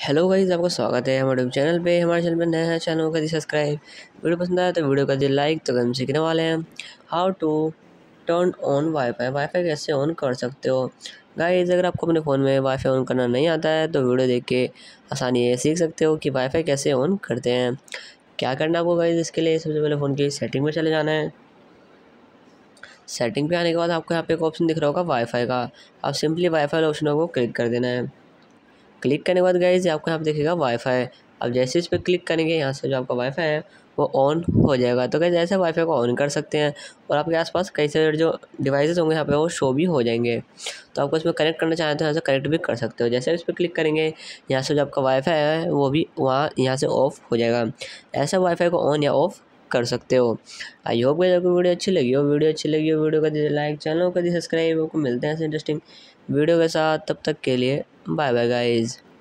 Hello guys, आपका स्वागत है हमारे चैनल पे। हमारे चैनल पे नया है, चैनल को कर दी सब्सक्राइब। वीडियो पसंद आया तो वीडियो कर दी लाइक। तो हम सीखने वाले हैं how to turn on WiFi. WiFi कैसे ऑन कर सकते हो गाइस। अगर आपको अपने फ़ोन में वाईफाई ऑन करना नहीं आता है तो वीडियो देख के आसानी ये सीख सकते हो कि वाईफाई कैसे ऑन करते हैं। क्या करना आपको गाइस, इसके लिए सबसे पहले फ़ोन की सेटिंग में चले जाना है। सेटिंग पे आने के बाद आपको यहाँ पे एक ऑप्शन दिख रहा होगा वाईफाई का। आप सिंपली वाईफाई वाले ऑप्शन को क्लिक कर देना है। क्लिक करने के बाद गाइस आपको यहाँ पे दिखेगा वाईफाई। अब जैसे इस पर क्लिक करेंगे, यहाँ से जो आपका वाईफाई है वो ऑन हो जाएगा। तो गाइस ऐसे वाईफाई को ऑन कर सकते हैं और आपके आसपास कई सारे जो डिवाइसेस होंगे यहाँ पे वो शो भी हो जाएंगे। तो आपको इसमें कनेक्ट करना चाहें तो यहाँ से कनेक्ट भी कर सकते हो। जैसे इस पर क्लिक करेंगे, यहाँ से जो आपका वाईफाई है वो भी यहाँ से ऑफ हो जाएगा। ऐसा वाईफाई को ऑन या ऑफ कर सकते हो। आई होप गाइस आपको वीडियो अच्छी लगी हो। वीडियो का दीजिए लाइक, चैनल को दीजिए सब्सक्राइब। आपको मिलते हैं ऐसे इंटरेस्टिंग वीडियो के साथ। तब तक के लिए बाय बाय गाइज।